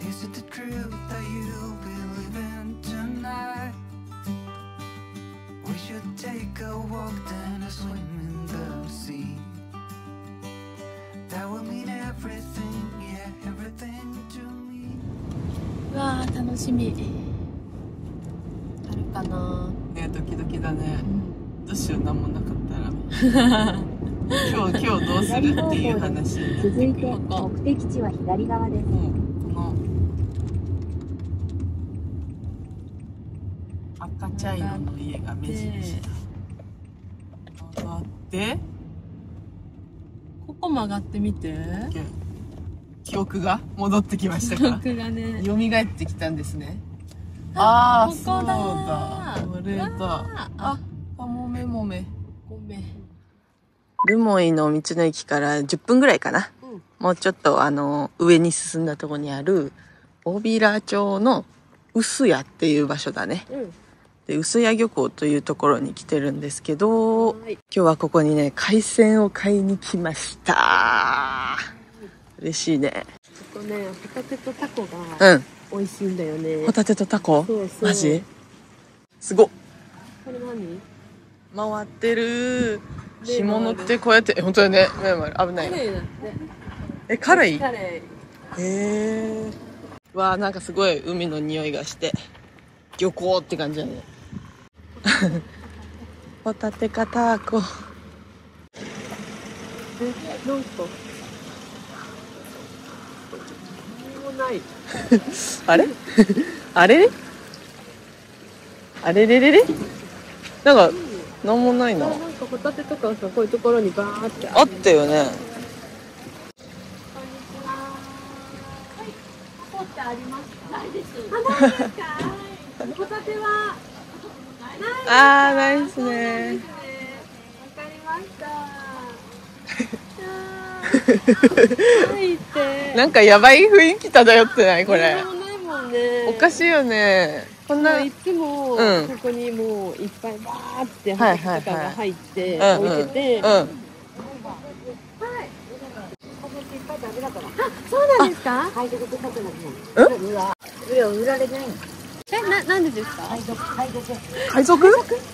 Is it the truth that you'll be living tonight? We should take a walk, then a swim in the sea. That will mean everything, yeah, everything to me. うわー楽しみ。あるかな。 ね、ドキドキだね。どうしよう、なんもなかったら。今日どうするっていう話。 続いて目的地は左側です。 この赤茶色の家が目印だ。曲がって、 ここ曲がってみて。 記憶が戻ってきました記か。 憶がね。 蘇ってきたんですね。ああ、 こそうこだだ。これだ。あ、もめもめ。 ごめん。 留萌の道の駅から10分ぐらいかな。もうちょっと上に進んだところにある、小平町の臼谷っていう場所だね。で、臼谷漁港というところに来てるんですけど、今日はここにね、海鮮を買いに来ました。嬉しいね。 ここね、ホタテとタコが美味しいんだよね。 ホタテとタコ？ そうそう。 マジ？すごっ。 これ何？ 回ってる。干物ってこうやって、本当だね。危ない。辛い？ 辛い。 わあ、なんかすごい海の匂いがして、漁港って感じだね。ホタテかタコ。 なんか何もない。 あれ？あれ？あれれれれ？なんかなんもないな。 なんかホタテとかさ、こういうところにバーってあったよね。 タコってありますか？ないです。ないですか？ホタテはあー、ないですね。 わかりました。ないって。 なんかやばい雰囲気漂ってないこれ。 なんもないもんね。 おかしいよね。こんな。 いつもここにもういっぱいバーってホタテとかが入って置いてて。そうなんですか？ 海賊って書くのに。上を売られない。 なんでですか？ 海賊？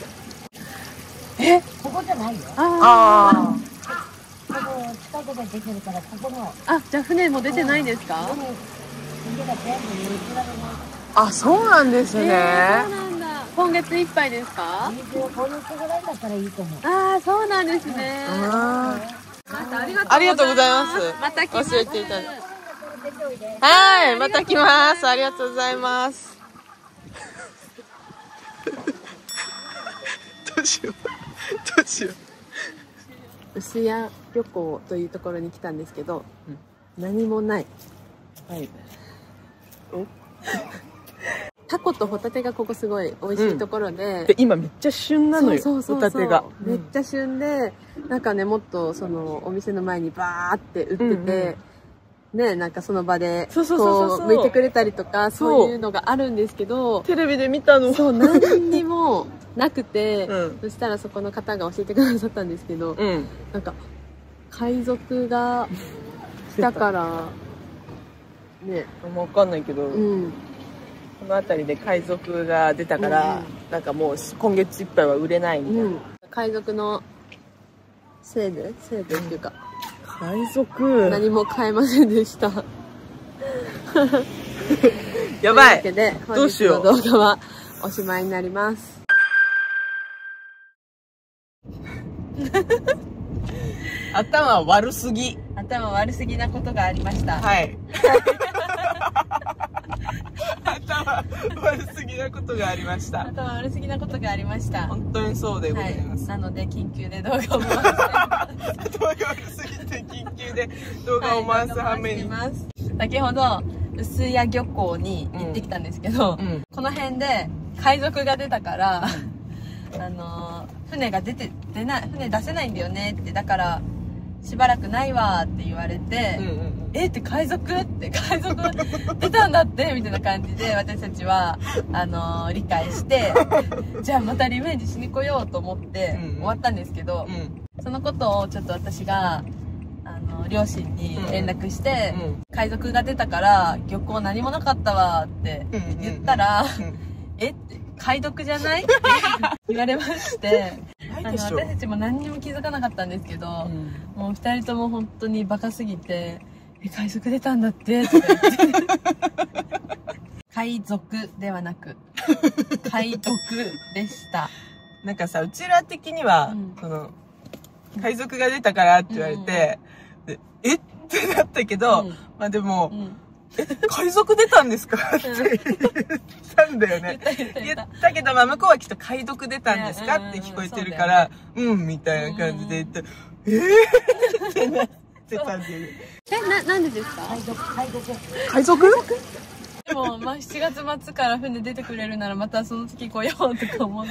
ここじゃないよ。 あここ近くで出てるから、ここのじゃあ船も出てないんですか？ 家が全部売られない。 あ、そうなんですね。 そうなんだ。今月いっぱいですか？ 今月ぐらいだったらいいと思う。 そうなんですね。 ありがとうございます。 また来ます。 教えていただいて。はい、また来ます。ありがとうございます。どうしよう。 臼谷漁港というところに来たんですけど、何もない。 はい。 タコとホタテがここすごい美味しいところで、 今めっちゃ旬なのよ。ホタテが。 めっちゃ旬で、なんかね、もっとそのお店の前にバーって売ってて、ね、なんかその場でこう剥いてくれたりとか、そういうのがあるんですけど、 テレビで見たの。 そう、何にもなくて、そしたらそこの方が教えてくださったんですけど、なんか海賊が来たからね、 わかんないけど、この辺りで海賊が出たから、なんかもう今月いっぱいは売れないみたいな。 海賊のせいでっていうか、 海賊何も買えませんでした。 やばい。 というわけで、 どうしよう。 本日の動画はおしまいになります。 頭悪すぎ。 頭悪すぎなことがありました。 はい。頭悪すぎなことがありました。 頭悪すぎなことがありました。 本当にそうでございます。 なので緊急で動画を回して頭が悪すぎて緊急で動画を回す羽目に。 先ほど臼谷漁港に行ってきたんですけど、この辺で海賊が出たから、船出せないんだよねって、だからしばらくないわって言われて、って海賊出たんだってみたいな感じで私たちは理解してじゃあまたリベンジしに来ようと思って終わったんですけど、そのことをちょっと私が両親に連絡して、海賊が出たから漁港何もなかったわって言ったら、えって海賊じゃないって言われまして、私たちも何にも気づかなかったんですけど、もう2人とも本当にバカすぎて、海賊出たんだってとか言って海賊ではなく海賊でした。 なんかさ、うちら的には、その海賊が出たからって言われて、えってなったけど、まあでも、海賊出たんですかって言ったんだよね。言ったけど、まあ向こうはきっと海賊出たんですかって聞こえてるから、みたいな感じで言って、ってなってたんだよね。 なんでですか？ 海賊でも、まあ7月末から船出てくれるならまたその時来ようとか思って。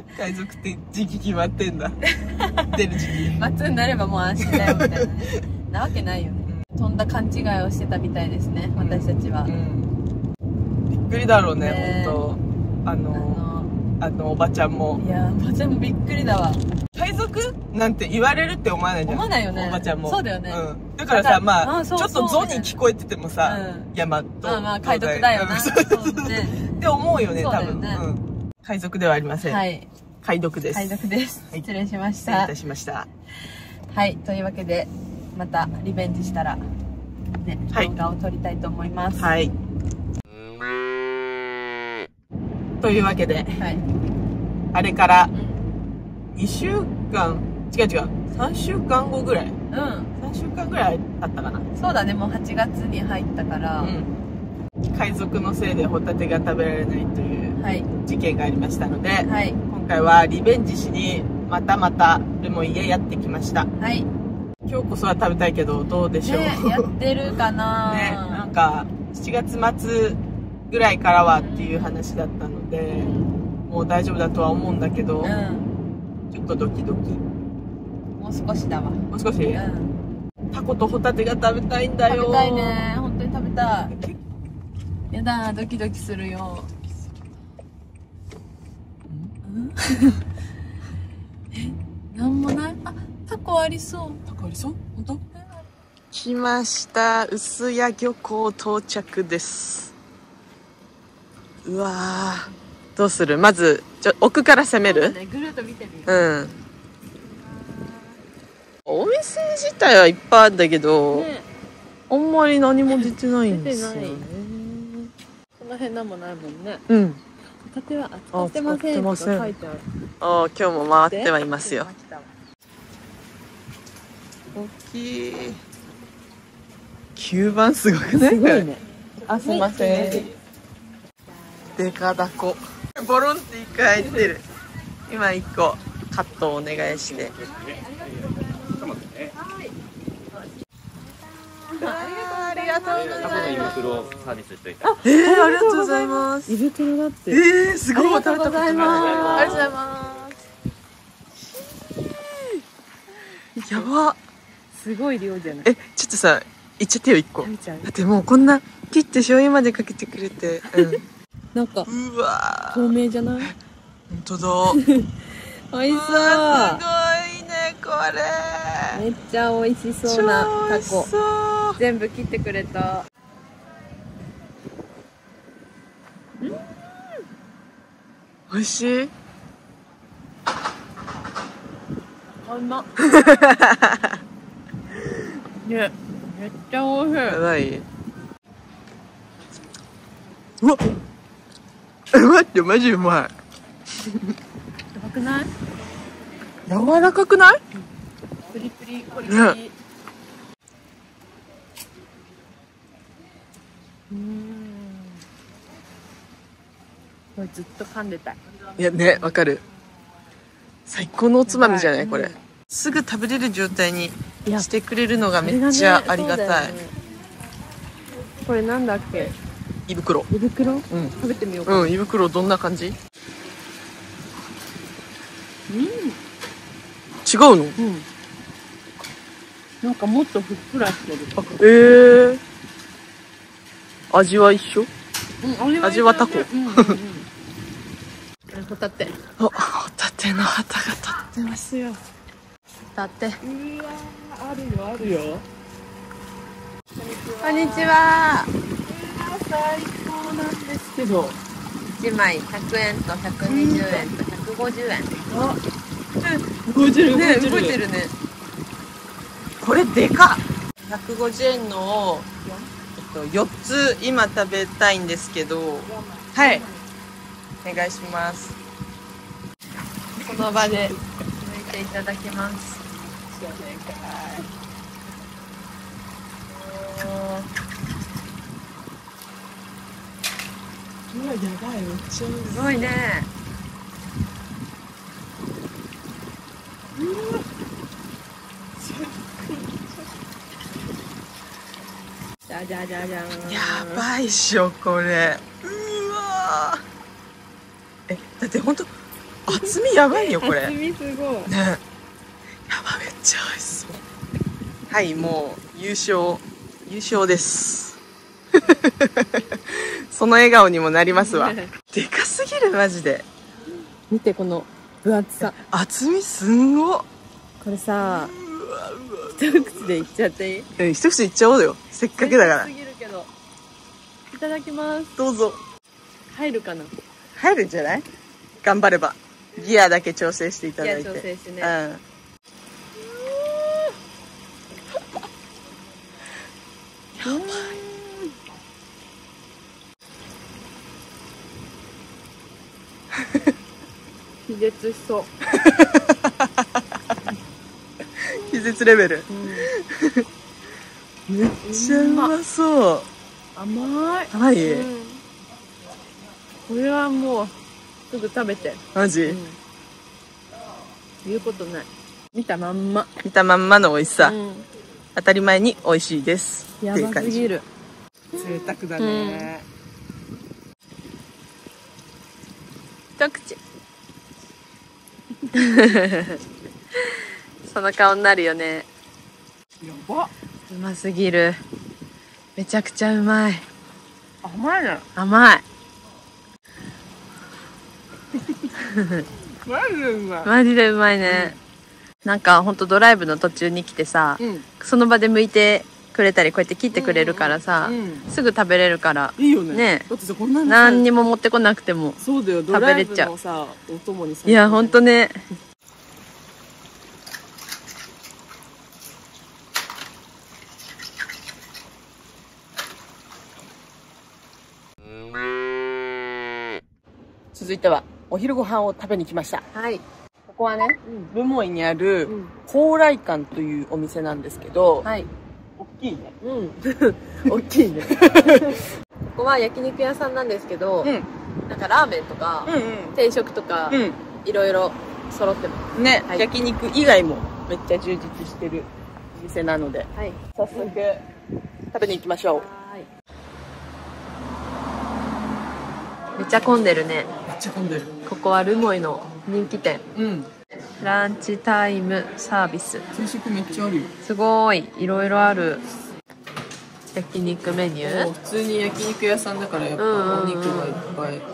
海賊って時期決まってんだ。出る時期。 末になればもう安心だよみたいなね。なわけないよね。とんだ勘違いをしてたみたいですね、私たちは。 びっくりだろうね、ほんと。おばちゃんも。 いや、おばちゃんもびっくりだわ。 海賊なんて言われるって思わないじゃん。 思わないよね。 おばちゃんも。 そうだよね。 だからさ、まあ、ちょっとゾに聞こえててもさ、山と。 まあ、海賊だよな。 って思うよね、多分。海賊ではありません。 はい。 海賊です。 海賊です。失礼しました。 失礼いたしました。 はい、というわけで、またリベンジしたら、ね、動画を撮りたいと思います。 はい。というわけで、あれから2週間、違う、3週間後ぐらい。3週間ぐらい経ったかな。 そうだね、もう8月に入ったから。 海賊のせいでホタテが食べられないという事件がありましたので、今回はリベンジしにまたルモイへやってきました。今日こそは食べたいけど、どうでしょう。 やってるかなね、なんか、7月末ぐらいからはっていう話だったので、もう大丈夫だとは思うんだけど、ちょっとドキドキ。 もう少しだわ。 もう少し、タコとホタテが食べたいんだよ。 食べたいね。本当に食べたい。やだ、ドキドキするよ。なんもない？あ、タコありそう。 タコありそう？本当？来ました。臼谷漁港到着です。うわー、どうする？まず奥から攻める？ ぐるっと見てみる。 お店自体はいっぱいあるんだけど、あんまり何も出てないんですよね。 この辺なんもないもんね。ホタテは使ってませんとか書いてある。 今日も回ってはいますよ。大きい。吸盤すごくない？すごいね。あ、すいません。デカダコ。ボロンって1回入ってる。今1個カットをお願いして。ありがとうございます。 胃袋サービスしといた。 ありがとうございます。 胃袋だって。 すごい。 ありがとうございます。 ありがとうございます。やば。 すごい量じゃない。 ちょっとさ、いっちゃってよ1個。だってもうこんな切って醤油までかけてくれて。 なんかうわ透明じゃない？ 本当だ。 美味しそう。すごいねこれ。 めっちゃ美味しそうなタコ。全部切ってくれた。 美味しい？ うまっ。ね、めっちゃ美味しい。 やばい。うわっ。待ってマジうまい。 やばくない？ 柔らかくない？ プリプリコリコリ。これずっと噛んでたい。 いやね、わかる。最高のおつまみじゃないこれ。すぐ食べれる状態にしてくれるのがめっちゃありがたい。 これなんだっけ？ 胃袋。 胃袋？食べてみようか。 胃袋どんな感じ？違うの？ なんかもっとふっくらしてる。 味は一緒？味はタコ。 ホタテ。 ホタテの旗が立ってますよ。 ホタテ。 うわー、あるよあるよ。 こんにちは。 最高なんですけど。 1枚100円と120円と150円。 あ、動いてる動いてる。 動いてるね。これでかっ。150円のを、4つ今食べたいんですけど、はい。お願いします。この場で抜いていただきます。 うわ、やばい、めっちゃすごいね。 じゃじゃじゃじゃん。 やばいっしょこれ。うわー。だって本当厚みやばいよこれ。 厚みすごい。 ね。やばめっちゃ美味しそう。はい、もう優勝です。その笑顔にもなりますわ。でかすぎるマジで。 見てこの分厚さ。 厚みすんごっ。 これさ、一口でいっちゃっていい？ 一口いっちゃおうよ。せっかくだから。 すぎるけど。いただきます。 どうぞ。 入るかな？ 入るんじゃない？頑張れば。ギアだけ調整していただいて。 ギア調整してね。 うん。やばい。 気絶しそう。 気絶レベル。めっちゃうまそう。 甘い。 甘い？ これはもうすぐ食べて。 マジ？ 言うことない。見たまんま。 見たまんまの美味しさ。当たり前に美味しいです。 やばすぎる。 贅沢だね。 一口。 その顔になるよね。 やばっ。 うますぎる。めちゃくちゃうまい。 甘いね。 甘い。 マジでうまい。 マジでうまいね。なんかほんとドライブの途中に来てさ、その場で剥いてくれたりこうやって切ってくれるからさ、すぐ食べれるからいいよね。 ね。 だってさ、こんなの何にも持ってこなくてもそうだよ、 食べれちゃう。 ドライブのさ、お供にさ。 いやほんとね。 続いてはお昼ご飯を食べに来ました。 はい。 ここはね、留萌にある高麗館というお店なんですけど、 はい。 大きいね。 大きいね。ここは焼肉屋さんなんですけど、なんかラーメンとか、定食とか、いろいろ揃ってます。 ね、焼肉以外もめっちゃ充実してるお店なので、早速食べに行きましょう。 めっちゃ混んでるね。 めっちゃ混んでる。 ここは留萌の人気店。 うん。 ランチタイムサービス。 定食めっちゃあるよ。 すごい、いろいろある。焼肉メニュー。 普通に焼肉屋さんだからやっぱお肉がいっぱい。こ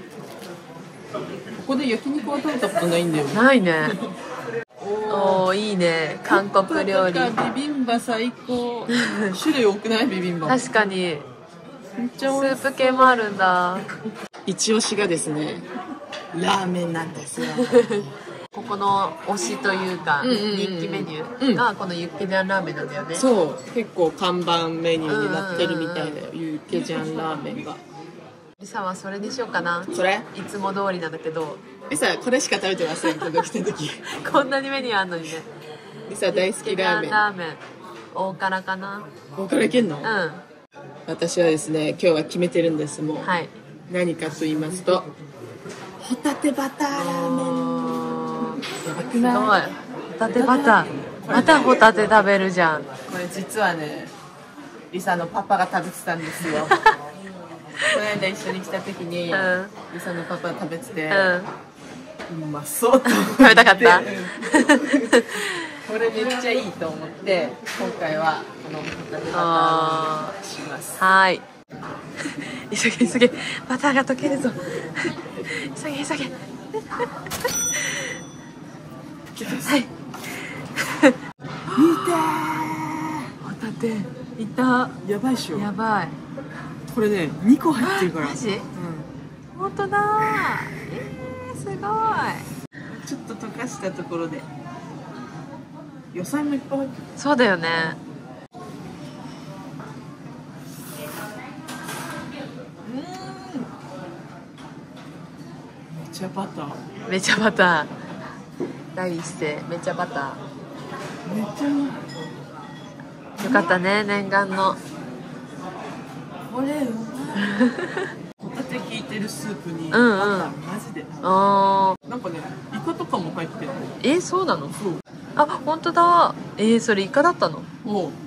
こで焼肉は食べたことないんだよね。 ないね。おー、いいね。韓国料理。 ビビンバ最高。種類多くない？ビビンバ。 確かに。 めっちゃスープ系もあるんだ。 一押しがですね、ラーメンなんですよ。 ここの推しというか、人気メニューがこのユッケジャンラーメンなんだよね。 そう、結構看板メニューになってるみたいだよ、ユッケジャンラーメンが。 リサはそれにしようかな。 それ？ いつも通りなんだけど。 リサこれしか食べてません、ここ来た時。 こんなにメニューあんのにね。 リサ大好きラーメン。 ラーメン。大辛かな。 大辛いけんの？ うん。 私はですね、今日は決めてるんです。もう、 はい。 何かと言いますと、ホタテバターラーメン。やばくない？ すごい。ホタテバター。またホタテ食べるじゃん。 これ実はね、リサのパパが食べてたんですよ。この間一緒に来た時に、リサのパパ食べてて、うまそうと思って。 食べたかった？ これめっちゃいいと思って、今回はこのホタテバターをします。 はい。急げ急げ、バターが溶けるぞ。急げ急げ。はい。見てー。ホタテ。 いた。 やばいっしょ。 やばい。 これね2個入ってるから。 マジ？ うん。 本当だ。すごい。 ちょっと溶かしたところで野菜もいっぱい入ってる。 そうだよね。 めっちゃバター。 めちゃバター。第一声めちゃバタめっちゃうまい。 ー。よかったね、念願の。 これうまい。ホタテ効いてるスープにバタうんうんーマジで。 あなんかねイカとかも入ってる。 ー、そうなの？ そう。 あ、本当だ。それイカだったの？ もう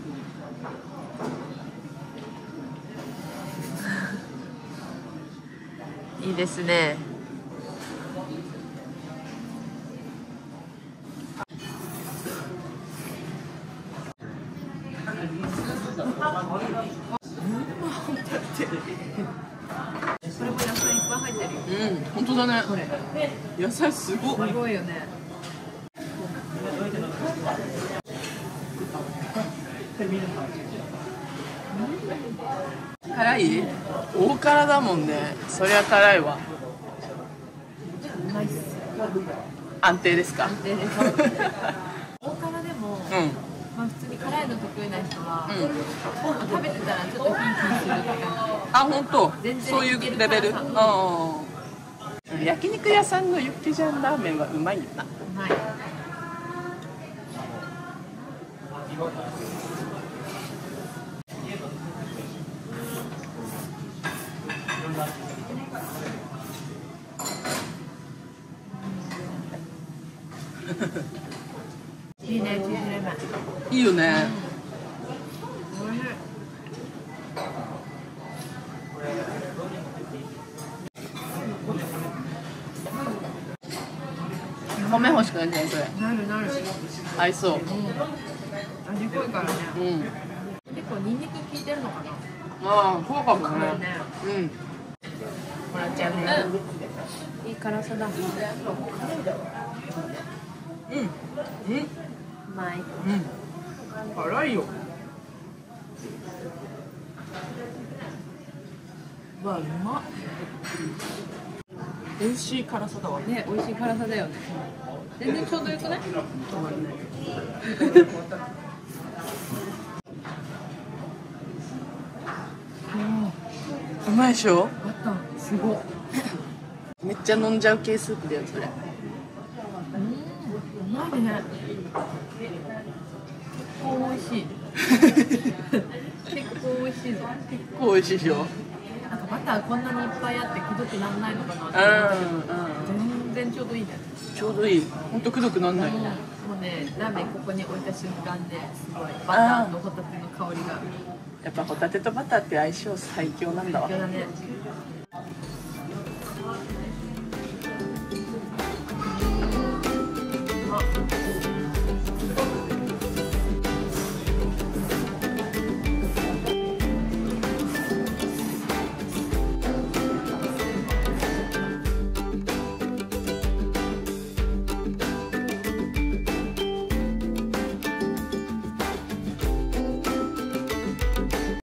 いいですね。これも野菜いっぱい入ってるよ。 うん本当だね。 これ野菜すごい。 すごいよね。 辛い？大辛だもんね。そりゃ辛いわ。 ナイス。 安定ですか？ でね、大辛でも、 うんまあ普通に辛いの得意な人は、 うん。 食べてたらちょっとヒーヒーするって感あ本当。 全然そういうレベル。うん。焼肉屋さんのユッケジャンラーメンはうまいよな。 じ。うまい。いいね、チーズレモン。 いいよね。 おいしい。 米欲しくないじゃんそれ。 なるなる。 合いそう。 味濃いからね。 うん。 結構ニンニク効いてるのかな。 ああそうかもね。 これね。 うん。 もらっちゃうね。いい辛さだ。 うん。うん。 うまい。 うん。辛いよ。うわうまっ。美味しい辛さだわ。 ね、美味しい辛さだよね。全然ちょうどよくない？ うまいでしょ。 あった。すごい。 めっちゃ飲んじゃう系スープだよそれ。 うまいね。結構美味しい。結構美味しいぞ。 結構美味しいでしょ。 なんかバターこんなにいっぱいあってくどくなんないのかなって思ったけど、全然ちょうどいいね。 ちょうどいい。ほんとくどくなんない。 もうね、ラーメンここに置いた瞬間ですごいバターとホタテの香りが。 やっぱホタテとバターって相性最強なんだわ。 必要だね。